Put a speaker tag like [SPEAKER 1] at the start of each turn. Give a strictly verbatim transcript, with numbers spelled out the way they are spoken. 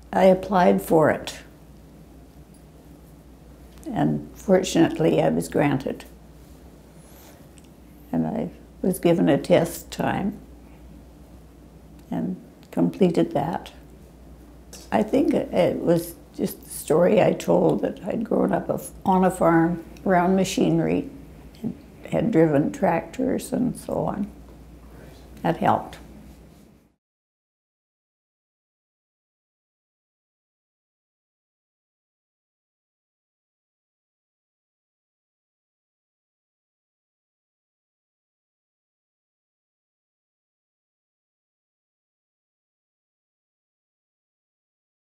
[SPEAKER 1] I applied for it. And fortunately, I was granted. And I was given a test time and completed that. I think it was just the story I told, that I'd grown up on a farm around machinery, and had driven tractors and so on. That helped.